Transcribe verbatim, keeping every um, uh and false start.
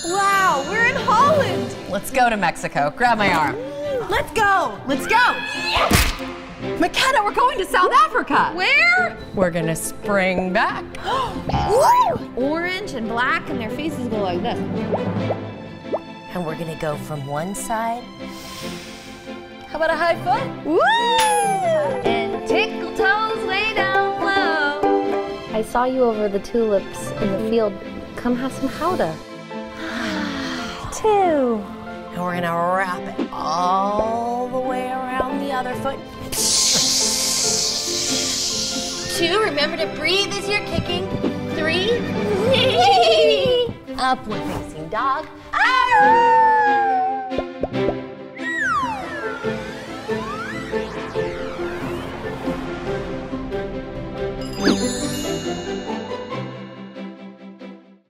Wow, we're in Holland. Let's go to Mexico. Grab my arm. Let's go. Let's go. Yeah. McKenna, we're going to South Africa. Where? We're gonna spring back. Orange and black, and their faces go like this. And we're gonna go from one side. How about a high foot? Woo! And tickle toes way down low. I saw you over the tulips in the field. Come have some howdah. Two. And we're gonna wrap it all the way around the other foot. Two, remember to breathe as you're kicking. Three, upward facing dog. Ah!